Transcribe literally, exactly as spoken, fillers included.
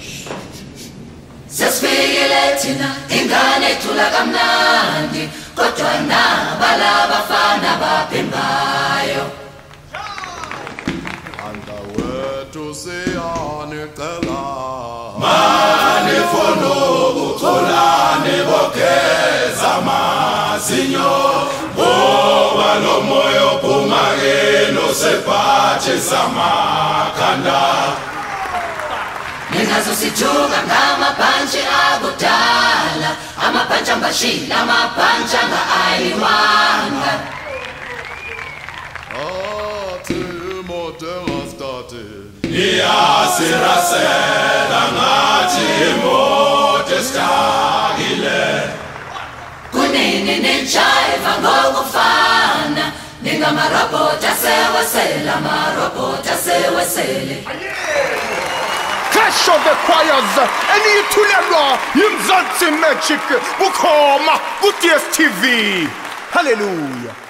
Sesifikile thina ingane ethula kamnandi kodwa nabala bafana baphimbayo Andawethu siyanicela manifuna ukuthola nibokeza amazinyo ngoba lo moya ophuma kini sephathi samakhanda Ningazosithuka ngamabhantshi akudala amabhantshi ambashila amabhantshi anga-ayiwanga athi imoto started iyasirasela ngathi imoto esitakile kunini nijayiva ngokufana ningamarobhoti asewesele amarobhoti asewesele Clash of the Choirs eniyithulelwa yiMzansi Magic bukhoma ku-D S T V. Hallelujah.